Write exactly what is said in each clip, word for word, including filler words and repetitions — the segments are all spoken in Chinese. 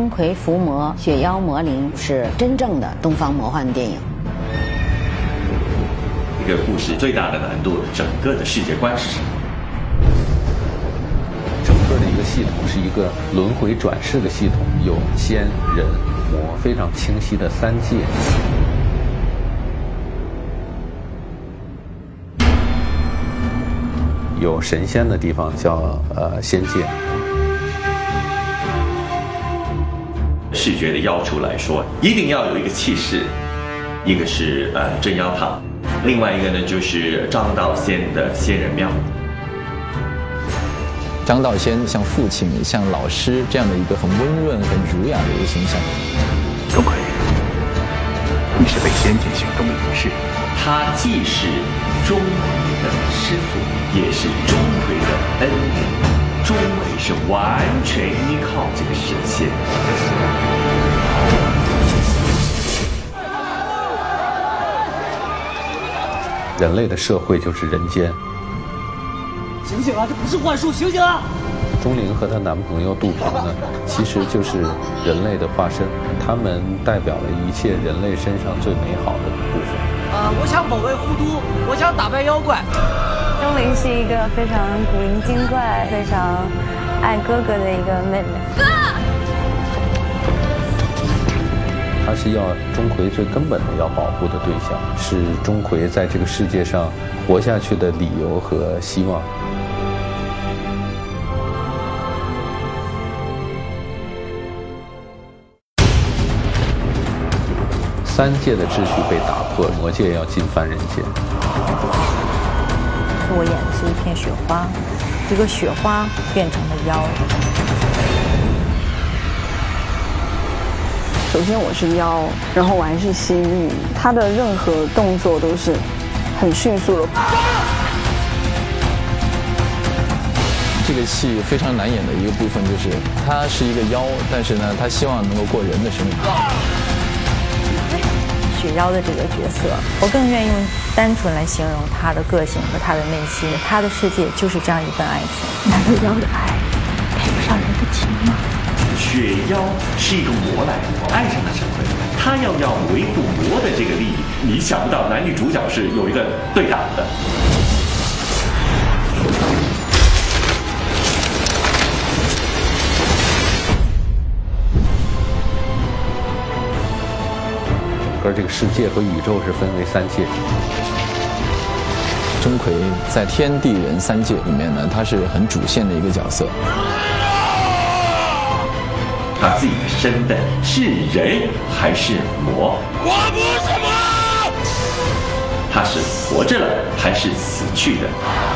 钟馗伏魔、雪妖魔灵是真正的东方魔幻电影。 这个故事最大的难度，整个的世界观是什么？ 整个的一个系统是一个轮回转世的系统，有仙人魔非常清晰的三界。有神仙的地方叫呃仙界。 视觉的要求来说，一定要有一个气势，一个是呃镇妖堂，另外一个呢就是张道仙的仙人庙。 张道仙像父亲、像老师这样的一个很温润、很儒雅的一个形象。 钟馗，你是被仙界选中的隐士， 他既是钟馗的师傅，也是钟馗的恩人。钟馗是完全依靠这个神仙。 人类的社会就是人间。 醒醒啊！这不是幻术，醒醒啊！ 钟灵和她男朋友杜平呢，其实就是人类的化身，他们代表了一切人类身上最美好的部分。 呃，我想保卫护都，我想打败妖怪。 钟灵是一个非常古灵精怪、非常爱哥哥的一个妹妹。哥， 她是要钟馗最根本的要保护的对象，是钟馗在这个世界上活下去的理由和希望。三界的秩序被打破，魔界要进犯人间。 我演的是一片雪花，一个雪花变成了妖。 首先我是妖，然后我还是蜥蜴，他的任何动作都是很迅速的。 这个戏非常难演的一个部分就是，他是一个妖，但是呢，他希望能够过人的生活。 雪妖的这个角色，我更愿意用单纯来形容他的个性和他的内心。他的世界就是这样一份爱情。 难道妖的爱配不上人的情吗？ 雪妖是一个魔来的，爱上了陈馗，他要要维护魔的这个利益。你想不到男女主角是有一个对打的。 而这个世界和宇宙是分为三界。 钟馗在天地人三界里面呢，他是很主线的一个角色。 他自己的身份是人还是魔？ 我不是魔。 他是活着了还是死去的？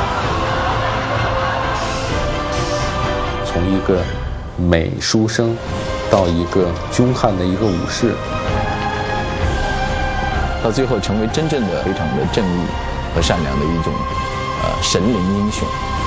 从一个美书生到一个凶悍的一个武士。 到最后成为真正的非常的正义和善良的一种呃神灵英雄。